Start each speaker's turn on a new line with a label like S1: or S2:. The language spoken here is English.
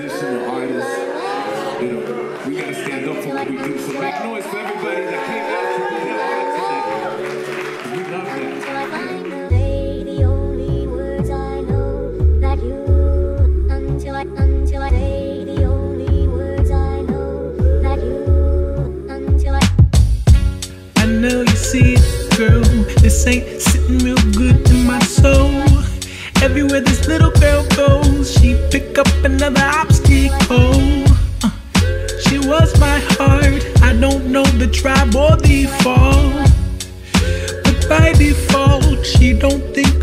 S1: traditional artists, you know, we gotta stand up for what we do. So make noise for everybody that came out to the hip-hop tonight. We love that.
S2: The only words I know that you, until I say the only words I know that you, until
S3: I know you see it, girl. This ain't sitting real good in my soul. Everywhere this little girl goes, she pick up another obstacle. She was my heart. I don't know the tribe or the fall, but by default, she don't think